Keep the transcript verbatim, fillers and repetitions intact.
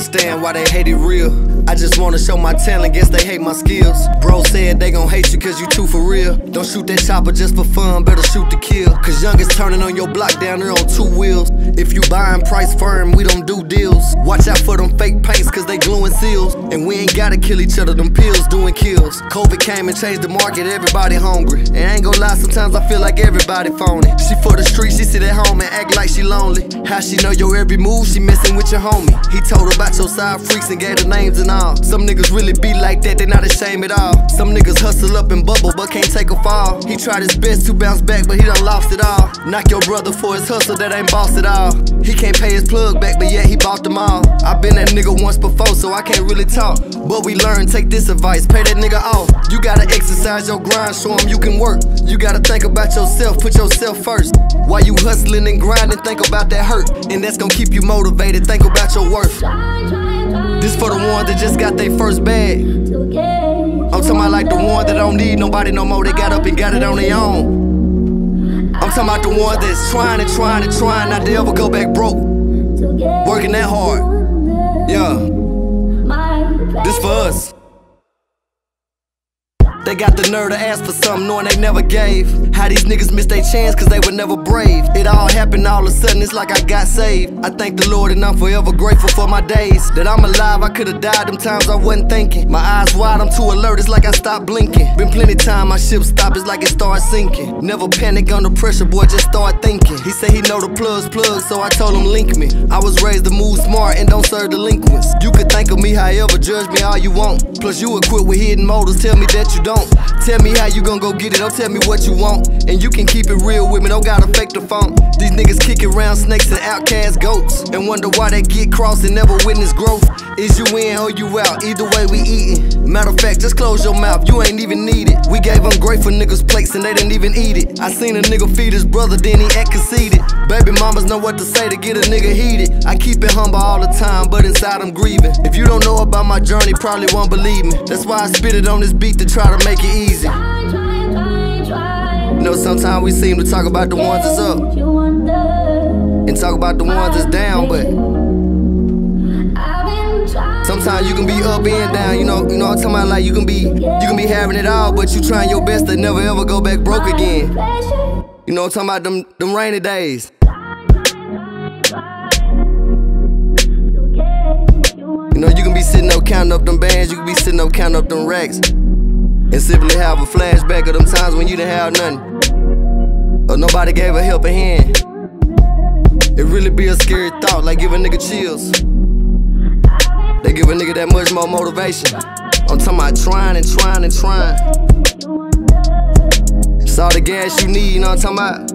understand why they hate it real. I just wanna show my talent, guess they hate my skills. Bro said they gon' hate you cause you too for real. Don't shoot that chopper just for fun, better shoot to kill. Cause youngest turning on your block down there on two wheels. If you buying price firm, we don't do deals. Watch out for them fake paints cause they gluing seals. And we ain't gotta kill each other, them pills doing kills. COVID came and changed the market, everybody hungry. And I ain't gon' lie, sometimes I feel like everybody phony. She for the street, she sit at home and act like she lonely. How she know your every move, she messing with your homie. He told her about your side freaks and gave her names and all. Some niggas really be like that, they not ashamed at all. Some niggas hustle up and bubble but can't take a fall. He tried his best to bounce back but he done lost it all. Knock your brother for his hustle, that ain't boss at all. He can't pay his plug back but yet he bought them all. I been that nigga once before so I can't really talk. But we learn, take this advice, pay that nigga off. You gotta exercise your grind, show him you can work. You gotta think about yourself, put yourself first. While you hustling and grinding, think about that hurt. And that's gonna keep you motivated, think about your worth. This for the ones that just got their first bag. I'm talking about like the ones that don't need nobody no more, they got up and got it on their own. I'm talking about the ones that's trying and trying and trying not to ever go back broke. Working that hard. Yeah. This for us. They got the nerve to ask for something knowing they never gave. How these niggas missed their chance cause they were never brave. It all happened all of a sudden, it's like I got saved. I thank the Lord and I'm forever grateful for my days. That I'm alive, I could've died them times I wasn't thinking. My eyes wide, I'm too alert, it's like I stopped blinking. Been plenty time my ship stopped, it's like it started sinking. Never panic under pressure, boy, just start thinking. He said he know the plugs plug, so I told him link me. I was raised to move smart and don't serve delinquents. You could think of me however, judge me all you want. Plus you equipped with hidden motives, tell me that you don't. Tell me how you gon' go get it, don't tell me what you want. And you can keep it real with me, don't gotta fake the phone. These niggas kick around snakes and outcast goats and wonder why they get crossed and never witness growth. Is you in or you out, either way we eatin'. Matter of fact, just close your mouth, you ain't even need it. We gave ungrateful niggas plates and they didn't even eat it. I seen a nigga feed his brother, then he act conceited. Baby mamas know what to say to get a nigga heated. I keep it humble all the time, but inside I'm grieving. If you don't know about my journey, probably won't believe me. That's why I spit it on this beat to try to make it easy. You know, sometimes we seem to talk about the ones that's up and talk about the ones that's down, but sometimes you can be up and down, you know, you know what I'm talking about, like you can be you can be having it all, but you trying your best to never ever go back broke again. You know what I'm talking about, them, them rainy days. You know, you can be sitting up counting up them bands, you can be sitting up counting up them racks, and simply have a flashback of them times when you didn't have nothing, or nobody gave a helping hand. It really be a scary thought, like give a nigga chills. They give a nigga that much more motivation. I'm talking about trying and trying and trying. It's all the gas you need, you know what I'm talking about?